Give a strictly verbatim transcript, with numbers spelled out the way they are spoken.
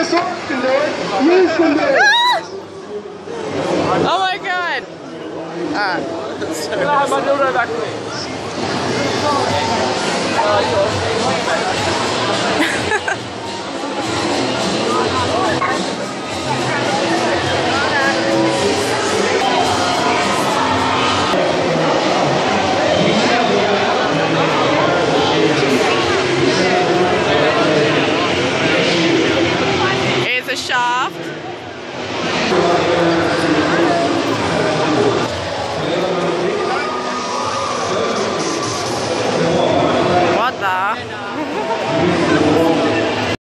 this one can do it. You can do it. Oh my god. Ah. Sorry.